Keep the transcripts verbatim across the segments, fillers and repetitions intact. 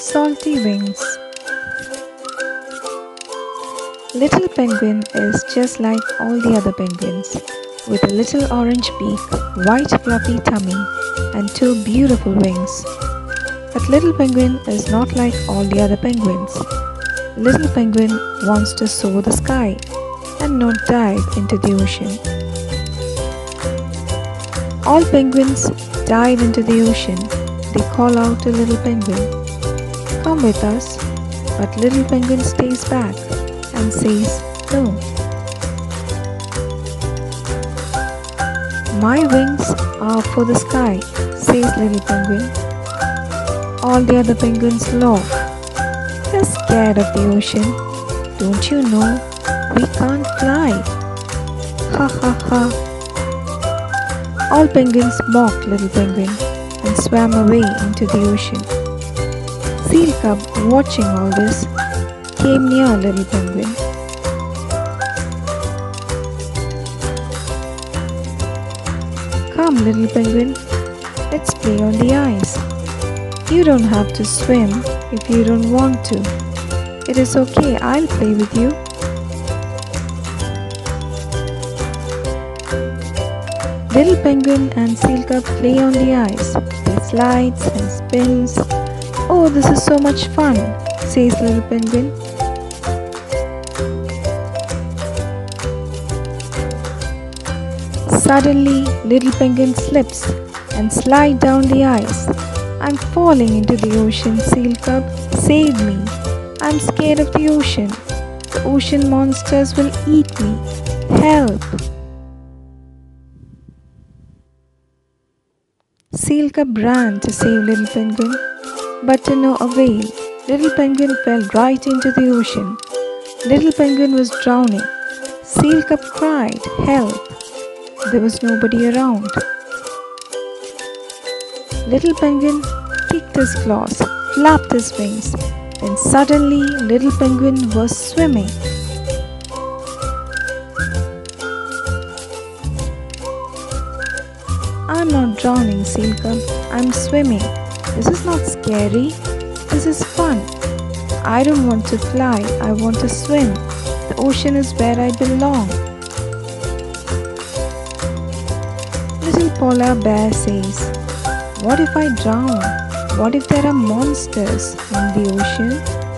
Salty wings. Little penguin is just like all the other penguins, with a little orange beak, white fluffy tummy, and two beautiful wings. But little penguin is not like all the other penguins. Little penguin wants to soar the sky and not dive into the ocean. All penguins dive into the ocean. They call out to little penguin, "Come with us." But little penguin stays back and says, "No." "My wings are for the sky," says little penguin. All the other penguins laugh. "You're scared of the ocean. Don't you know we can't fly?" Ha ha ha. All penguins mocked little penguin and swam away into the ocean. Seal cub, watching all this, came near little penguin. "Come, little penguin, let's play on the ice. You don't have to swim if you don't want to. It is okay, I'll play with you." Little penguin and seal cub play on the ice. They slides and spins. "Oh, this is so much fun," says little penguin. Suddenly, little penguin slips and slides down the ice. "I'm falling into the ocean, seal cub. Save me. I'm scared of the ocean. The ocean monsters will eat me. Help." Seal cub ran to save little penguin, but to no avail. Little penguin fell right into the ocean. Little penguin was drowning. Seal cub cried, "Help!" There was nobody around. Little penguin kicked his claws, flapped his wings. Then suddenly little penguin was swimming. "I'm not drowning, seal cub. I'm swimming. This is not scary. This is fun. I don't want to fly. I want to swim. The ocean is where I belong." Little polar bear says, "What if I drown? What if there are monsters in the ocean?"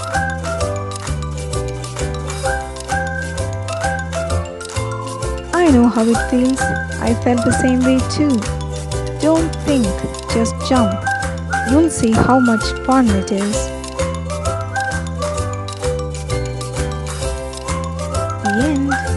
I know how it feels. I felt the same way too. Don't think, just jump. You'll see how much fun it is. The end.